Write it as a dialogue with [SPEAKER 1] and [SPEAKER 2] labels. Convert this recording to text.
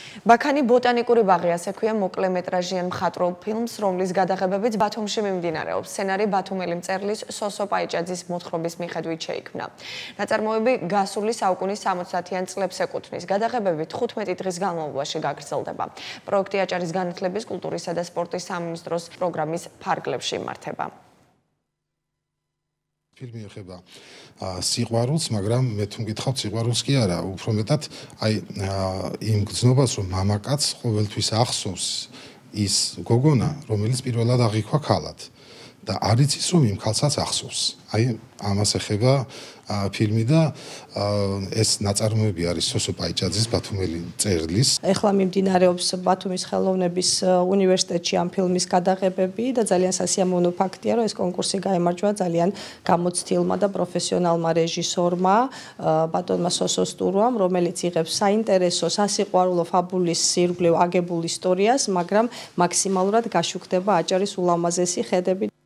[SPEAKER 1] ბაქანი ბოტანიკური ბაღი ასე ქვია მოკლემეტრაჟიან მხატვრულ ფილმს, რომლის გადაღებებიც ბათუმში მიმდინარეობს. სცენარი ბათუმელი მწერლის სოსო პაიჭაძის მოთხრობის მიხედვით შეიქმნა. ნაწარმოები გასული საუკუნის 60-იან წლებს ეკუთვნის. გადაღებები 15 დღის განმავლობაში გაგრძელდება. პროექტი აჭარის განათლების, კულტურისა და სპორტის სამინისტროს პროგრამის ფარგლებში იმართება.
[SPEAKER 2] ფილმი ეხება სიყვარულს, მაგრამ მე თუ მგითხავთ სიყვარულს კი არა, უფრო მეტად იმ გრძნობას, რომ მამაკაც ყოველთვის ახსოვს ის გოგონა, რომელიც პირველად აღიქვა ქალად და არ იცის, რომ იმ ქალსაც ახსოვს. ამას ეხება ფილმი და ეს ნაწარმოები არის სოსო პაიჭაძის ბათუმელი მწერლის.
[SPEAKER 3] ეხლა მიმდინარეობს ბათუმის ხელოვნების უნივერსიტეტში ამ ფილმის გადაღებები და ძალიან სასიამოვნო ფაქტია, რომ ეს კონკურსი გაემარჯვა ძალიან გამოცდილმა და პროფესიონალმა რეჟისორმა ბატონმა სოსო სტურვამ, რომელიც იღებს საინტერესო, სასიყვარულო ფაბულის სირგვლივ აგებულ ისტორიას, მაგრამ მაქსიმალურად გაშუქდება აჭარის ულამაზესი ხედები.